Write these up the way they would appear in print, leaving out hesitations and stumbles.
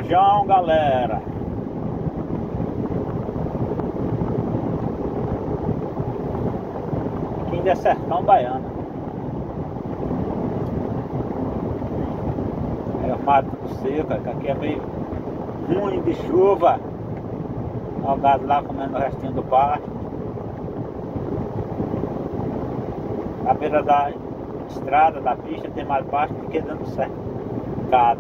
Varjão, galera. Aqui ainda é sertão baiano. É o mato seco, que aqui é meio ruim de chuva. Olha o gado lá comendo o restinho do pasto. À beira da estrada, da pista, tem mais pasto do que dentro do cercado.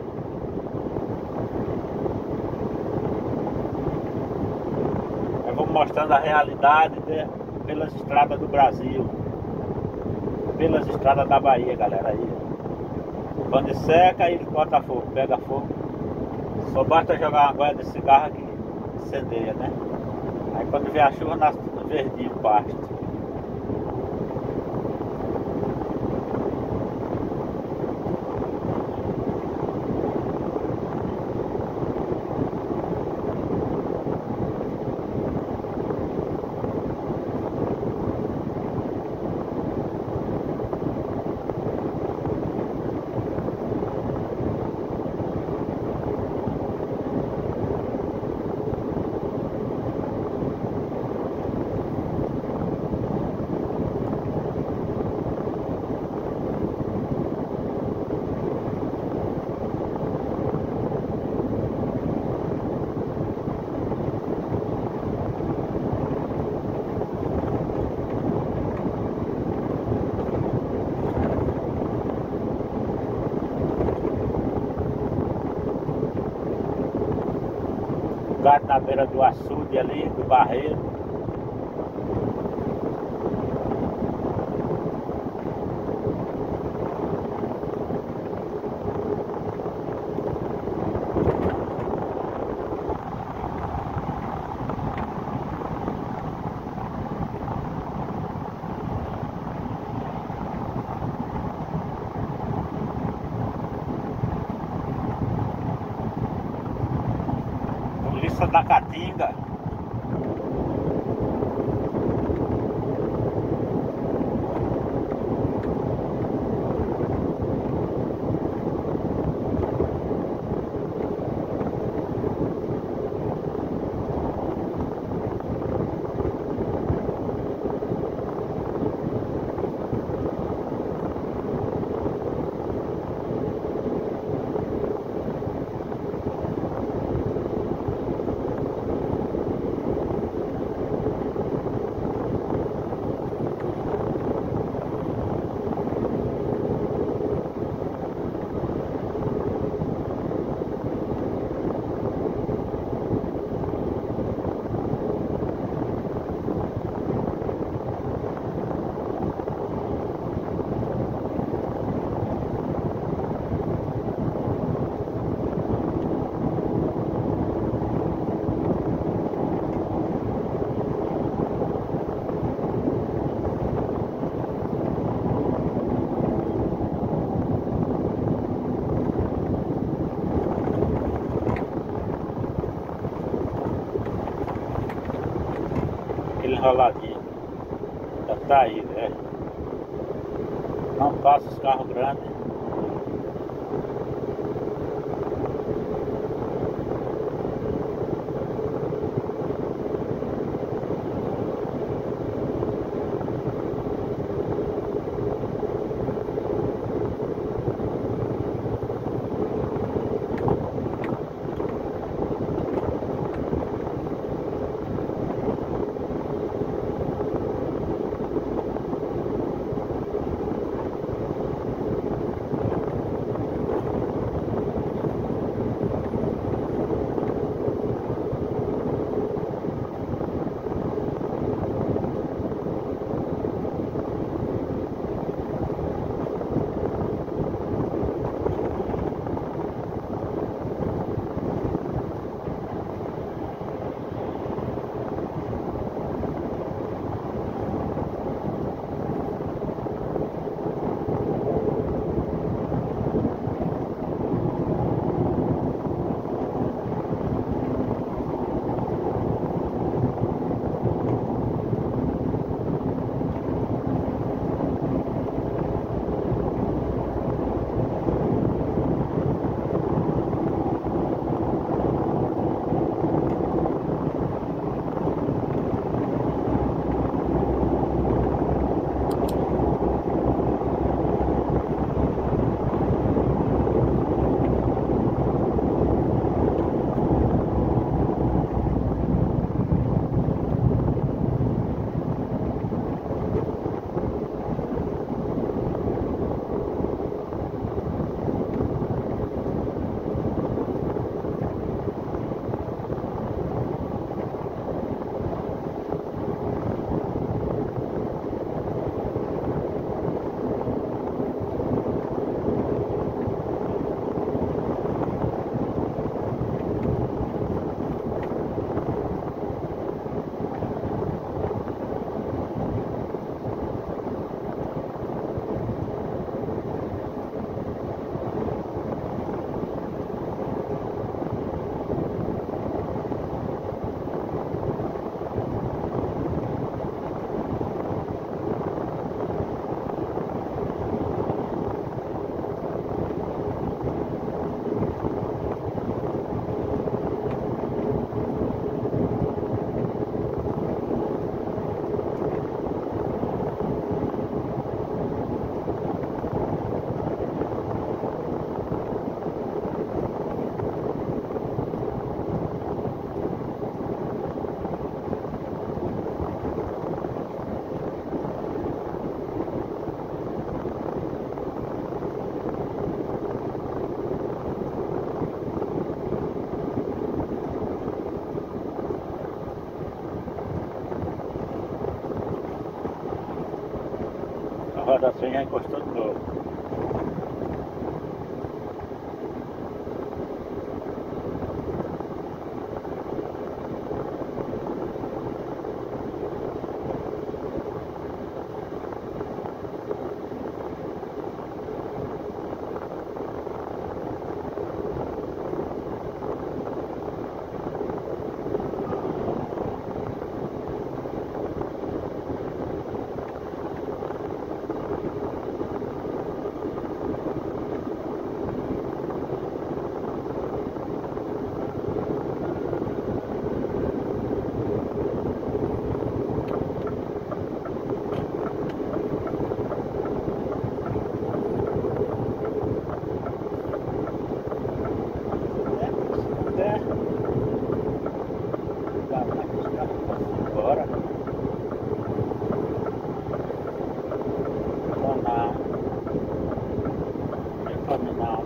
Eu vou mostrando a realidade pelas estradas do Brasil, pelas estradas da Bahia, galera. Aí, quando seca, ele bota fogo, pega fogo. Só basta jogar uma goela de cigarro que incendeia, né? Aí quando vem a chuva, nasce verdinho o pasto. Gado na beira do açude ali, do barreiro. Polícia da Caatinga. Enroladinho. Já tá aí, velho. Não passa os carros grandes. roda assim já encostou de novo. Agora caminhar.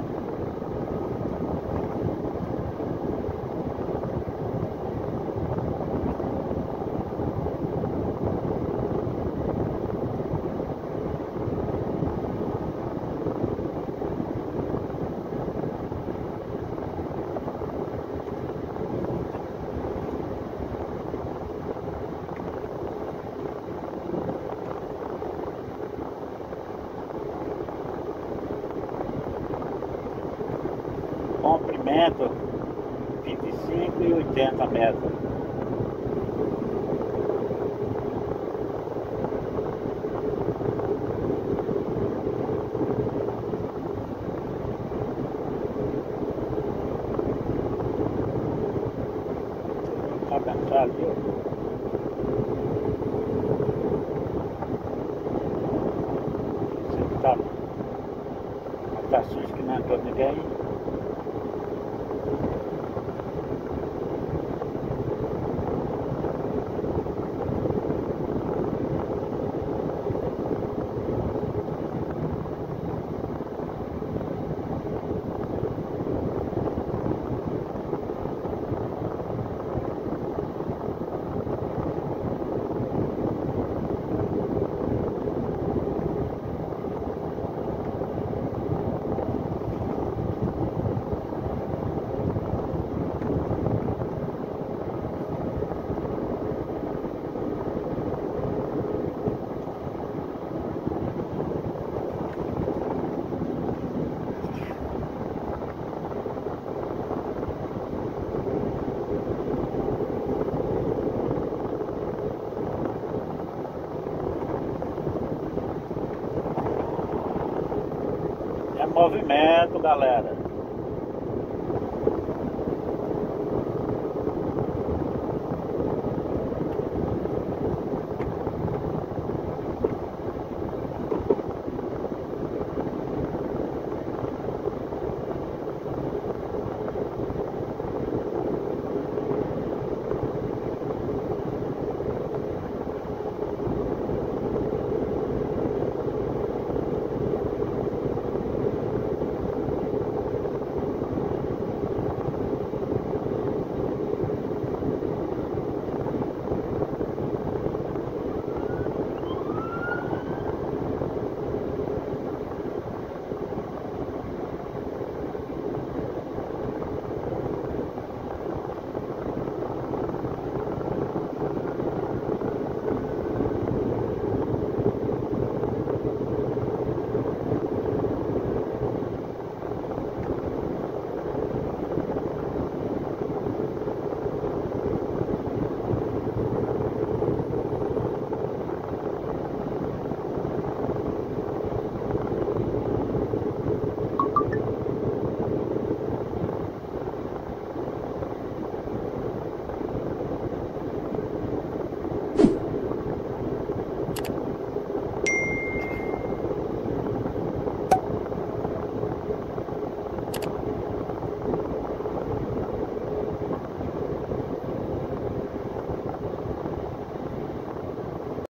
Comprimento 25 e 80 metros. Tá pensando ali, ó. Tá sujo que não entrou ninguém. É movimento, galera.